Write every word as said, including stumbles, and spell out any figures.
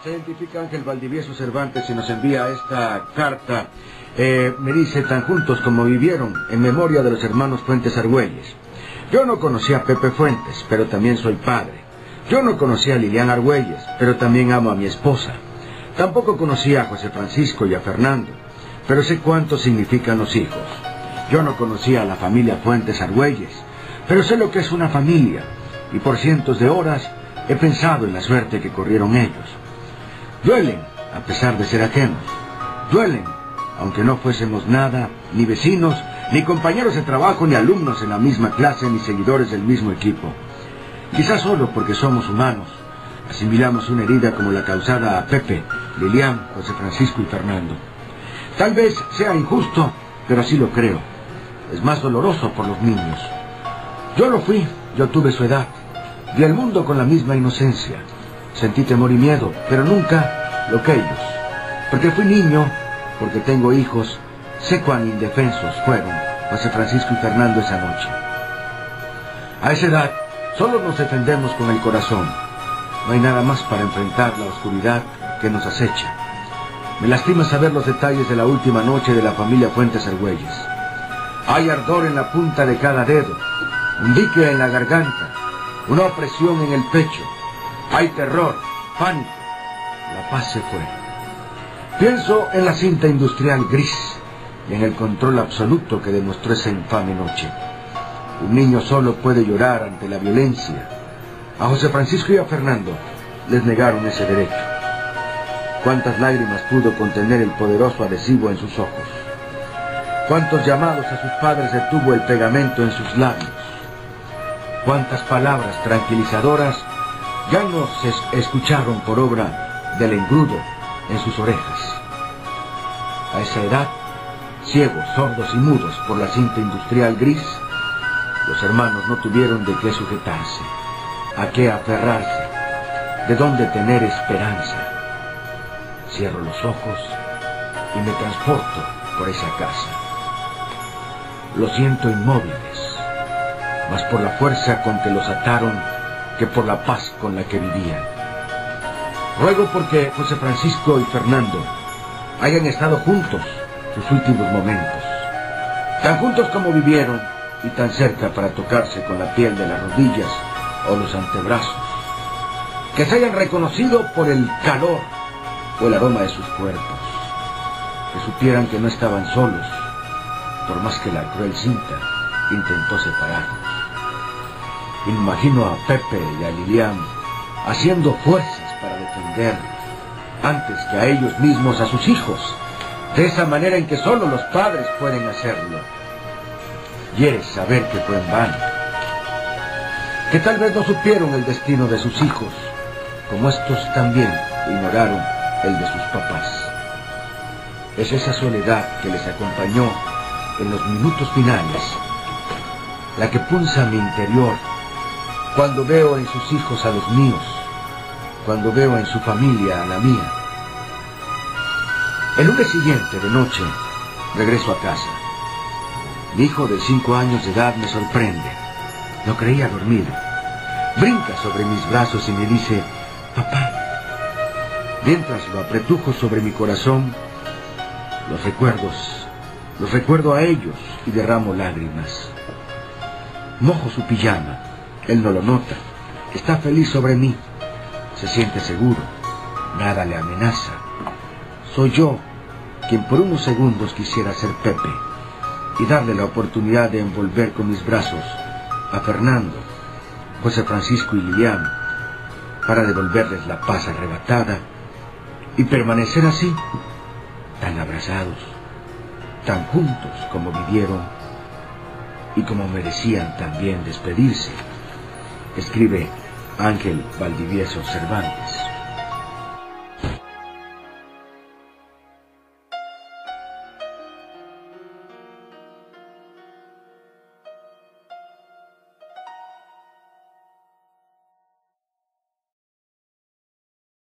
Se identifica Ángel Valdivieso Cervantes y nos envía esta carta. Eh, me dice, tan juntos como vivieron, en memoria de los hermanos Fuentes Argüelles. Yo no conocí a Pepe Fuentes, pero también soy padre. Yo no conocí a Lilian Argüelles, pero también amo a mi esposa. Tampoco conocí a José Francisco y a Fernando, pero sé cuánto significan los hijos. Yo no conocí a la familia Fuentes Argüelles, pero sé lo que es una familia, y por cientos de horas he pensado en la suerte que corrieron ellos. Duelen, a pesar de ser ajenos. Duelen, aunque no fuésemos nada, ni vecinos, ni compañeros de trabajo, ni alumnos en la misma clase, ni seguidores del mismo equipo. Quizás solo porque somos humanos, asimilamos una herida como la causada a Pepe, Lilian, José Francisco y Fernando. Tal vez sea injusto, pero así lo creo. Es más doloroso por los niños. Yo lo fui, yo tuve su edad. Vi el mundo con la misma inocencia. Sentí temor y miedo, pero nunca lo que ellos. Porque fui niño, porque tengo hijos, sé cuán indefensos fueron José Francisco y Fernando esa noche. A esa edad, solo nos defendemos con el corazón. No hay nada más para enfrentar la oscuridad que nos acecha. Me lastima saber los detalles de la última noche de la familia Fuentes Argüelles. Hay ardor en la punta de cada dedo, un dique en la garganta, una opresión en el pecho. Hay terror, pánico. La paz se fue. Pienso en la cinta industrial gris y en el control absoluto que demostró esa infame noche. Un niño solo puede llorar ante la violencia. A José Francisco y a Fernando les negaron ese derecho. Cuántas lágrimas pudo contener el poderoso adhesivo en sus ojos. Cuántos llamados a sus padres detuvo el pegamento en sus labios. Cuántas palabras tranquilizadoras ya no se escucharon por obra del engrudo en sus orejas. A esa edad, ciegos, sordos y mudos por la cinta industrial gris, los hermanos no tuvieron de qué sujetarse, a qué aferrarse, de dónde tener esperanza. Cierro los ojos y me transporto por esa casa. Los siento inmóviles, más por la fuerza con que los ataron que por la paz con la que vivían. Ruego porque José Francisco y Fernando hayan estado juntos sus últimos momentos, tan juntos como vivieron y tan cerca para tocarse con la piel de las rodillas o los antebrazos, que se hayan reconocido por el calor o el aroma de sus cuerpos, que supieran que no estaban solos, por más que la cruel cinta intentó separarlos. Imagino a Pepe y a Lilian haciendo fuerzas para defenderlos, antes que a ellos mismos, a sus hijos, de esa manera en que solo los padres pueden hacerlo. Hiere saber que fue en vano, que tal vez no supieron el destino de sus hijos, como estos también ignoraron el de sus papás. Es esa soledad que les acompañó en los minutos finales, la que punza mi interior, cuando veo en sus hijos a los míos, cuando veo en su familia a la mía. El lunes siguiente, de noche, regreso a casa. Mi hijo de cinco años de edad me sorprende. Lo creía dormido. Brinca sobre mis brazos y me dice, papá. Mientras lo apretujo sobre mi corazón, los recuerdos, los recuerdo a ellos y derramo lágrimas. Mojo su pijama. Él no lo nota. Está feliz sobre mí. Se siente seguro. Nada le amenaza. Soy yo quien por unos segundos quisiera ser Pepe y darle la oportunidad de envolver con mis brazos a Fernando, José Francisco y Lilian, para devolverles la paz arrebatada y permanecer así, tan abrazados, tan juntos como vivieron y como merecían también despedirse. Escribe Ángel Valdivieso Cervantes.